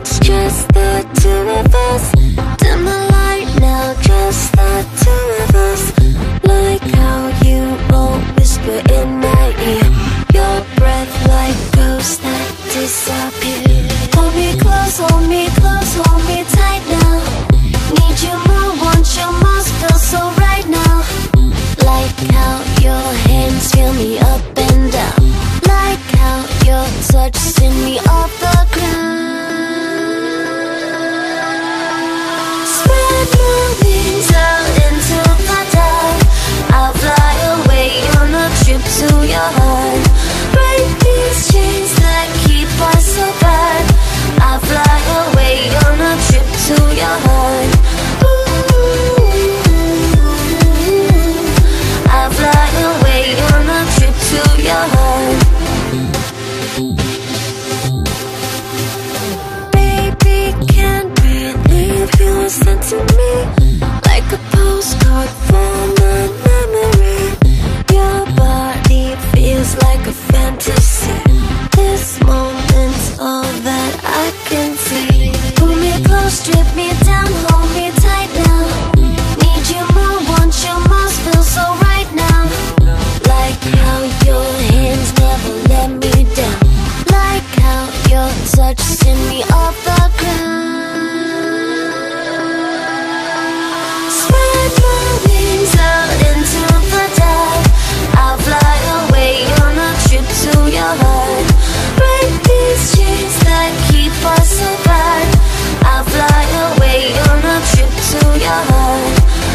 It's just the two of us. Dim the light now, just the two of us. Like how you won't whisper in my ear, your breath like ghosts that disappear. Hold me close, hold me close, hold me tight now. Need you more, want you more, feel so right now. Like how your hands feel me up and down. Like how your touch send me off the ground. Spread my wings out into the dark. I'll fly away on a trip to your heart. Break these chains that keep us apart. I'll fly away on a trip to your heart. I'll fly away on a trip to your heart. Baby, can't believe you sent to me like a postcard from a memory. Your body feels like a fantasy. This moment's all that I can see. Pull me close, strip me down, hold me tight now. Need you more, want you more, feel so right now. Like how your hands never let me down. Like how your touch send me off the ground. Spread my wings out into the dark. I'll fly away on a trip to your heart. Break these chains that keep us apart. I'll fly away on a trip to your heart.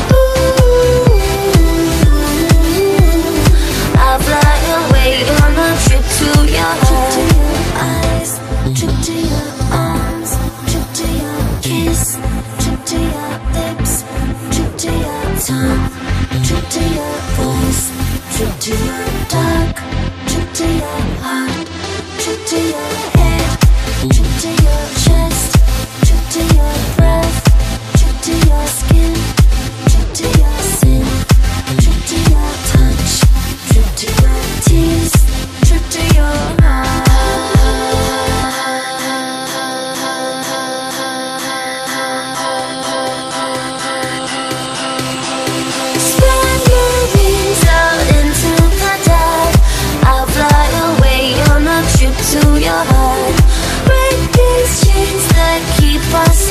I'll fly away on a trip to your heart. Trip to your eyes, trip to your arms, trip to your kiss, trip to your lips, trip to your tongue, trip to your voice, trip to your dark, trip to your heart, trip to your head, trip to your chest, trip to your breath, trip to your skin, trip to your sin, trip to your touch, trip to your tears, trip to your heart. Spread my wings out into the dark. I'll fly away on a trip to your heart. Break these chains that keep us